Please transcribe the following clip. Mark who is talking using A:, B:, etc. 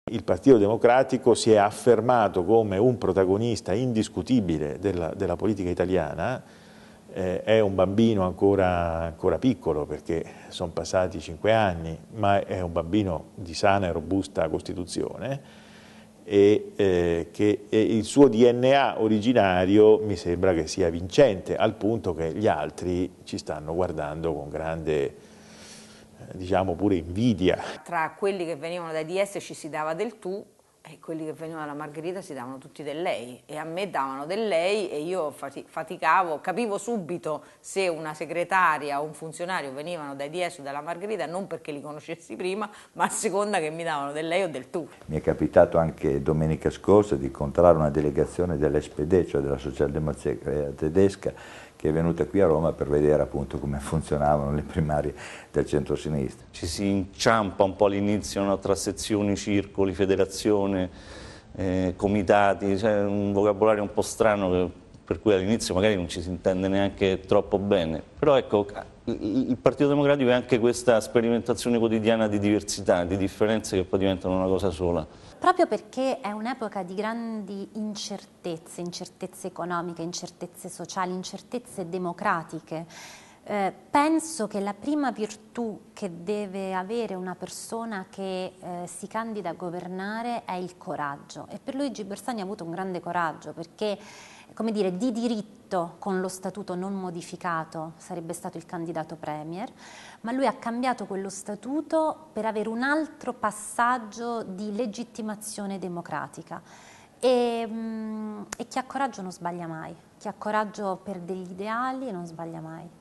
A: Il Partito Democratico si è affermato come un protagonista indiscutibile della politica italiana, è un bambino ancora piccolo perché sono passati 5 anni, ma è un bambino di sana e robusta costituzione e che il suo DNA originario mi sembra che sia vincente, al punto che gli altri ci stanno guardando con grande, diciamo pure invidia.
B: Tra quelli che venivano dai DS ci si dava del tu e quelli che venivano dalla Margherita si davano tutti del lei, e a me davano del lei e io faticavo, capivo subito se una segretaria o un funzionario venivano dai DS o dalla Margherita, non perché li conoscessi prima, ma a seconda che mi davano del lei o del tu.
C: Mi è capitato anche domenica scorsa di incontrare una delegazione dell'SPD, cioè della Socialdemocrazia tedesca, che è venuta qui a Roma per vedere appunto come funzionavano le primarie del centro-sinistra.
D: Ci si inciampa un po' all'inizio, no? Tra sezioni, circoli, federazione, comitati, c'è un vocabolario un po' strano per cui all'inizio magari non ci si intende neanche troppo bene. Però ecco, il Partito Democratico è anche questa sperimentazione quotidiana di diversità, di differenze che poi diventano una cosa sola.
E: Proprio perché è un'epoca di grandi incertezze, incertezze economiche, incertezze sociali, incertezze democratiche. Penso che la prima virtù che deve avere una persona che si candida a governare è il coraggio, e per Luigi Bersani ha avuto un grande coraggio, perché, come dire, di diritto con lo statuto non modificato sarebbe stato il candidato premier, ma lui ha cambiato quello statuto per avere un altro passaggio di legittimazione democratica. E chi ha coraggio non sbaglia mai, chi ha coraggio per degli ideali non sbaglia mai.